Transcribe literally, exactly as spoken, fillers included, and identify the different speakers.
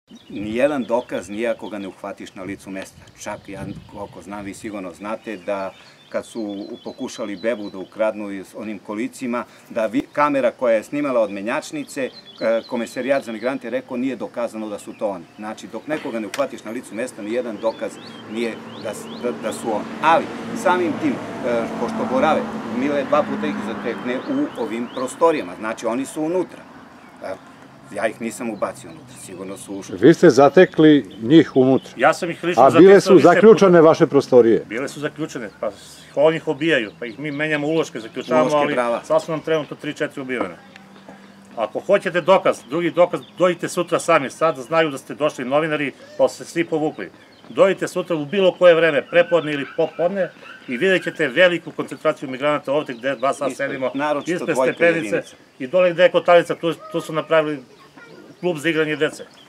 Speaker 1: Nijedan dokaz nije ako ga ne uhvatiš na licu mesta. Čak, ja koliko znam, vi sigurno znate da kad su pokušali bebu da ukradnu s onim kolicima, da kamera koja je snimala od menjačnice, Komesarijat za migrante je rekao nije dokazano da su to oni. Znači, dok nekoga ne uhvatiš na licu mesta, nijedan dokaz nije da su oni. Ali, samim tim, pošto borave, Mile dva puta ih zatekne u ovim prostorijama. Znači, oni su unutra. Ja ih nisam ubacio unutra, sigurno su ušli.
Speaker 2: Vi ste zatekli njih unutra?
Speaker 3: Ja sam ih lično
Speaker 2: zatekao. A bile su zaključane vaše prostorije?
Speaker 3: Bile su zaključane, pa oni ih obijaju, pa ih mi menjamo uloške, zaključavamo, ali sad su nam trenutno tri četiri ubivene. Ako hoćete dokaz, drugi dokaz, dođite sutra sami, sad znaju da ste došli novinari, pa ste svi povukli. Dođite sutra u bilo koje vreme, prepodne ili popodne, i vidjet ćete veliku koncentraciju migranata ovde gde dva sad sedimo, ispred stepenice i dole gde je kotalica, tu su napravili klub za igranje dece.